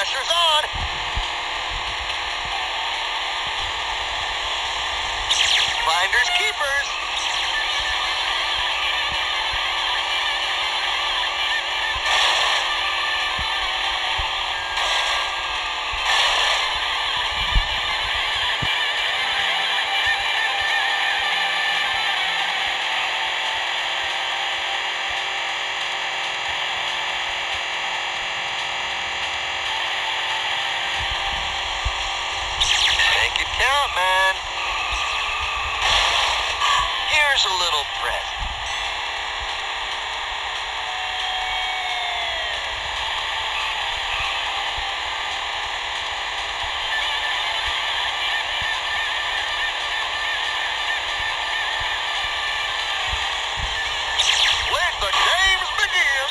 pressure's on. Finders keepers. Make it count, man. Here's a little present. Let the games begin.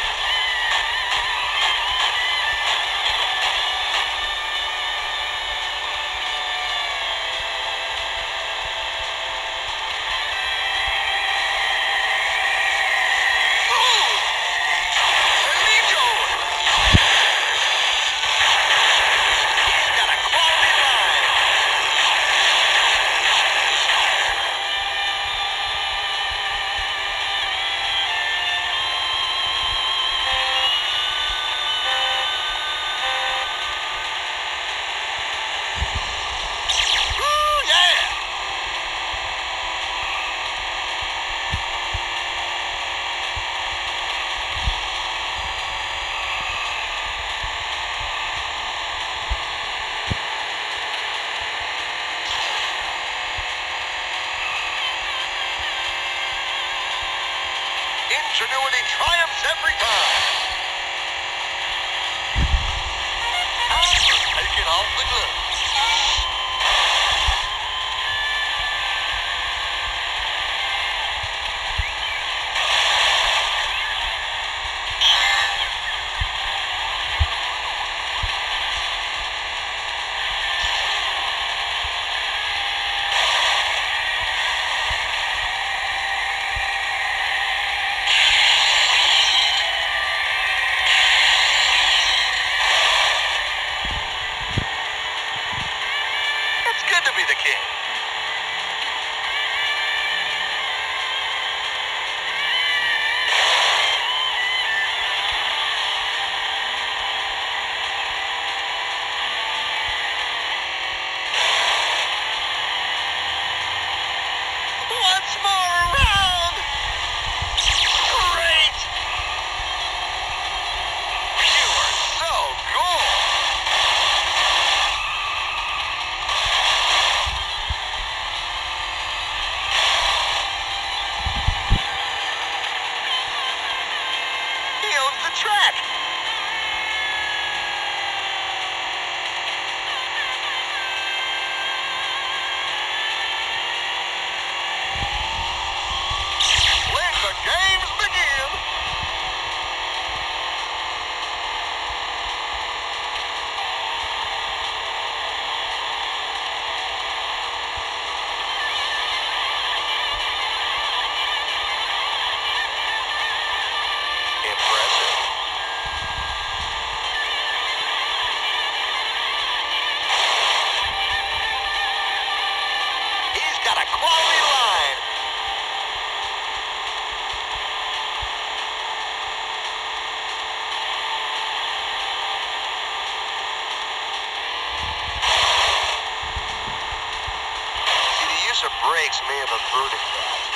Ingenuity triumphs every time. Take it off the glove. It's good to be the king. Once more around. Great. You are so cool. He owns the track. Let the games begin. Impressive. He's got a quality line. See, the use of brakes may have averted that.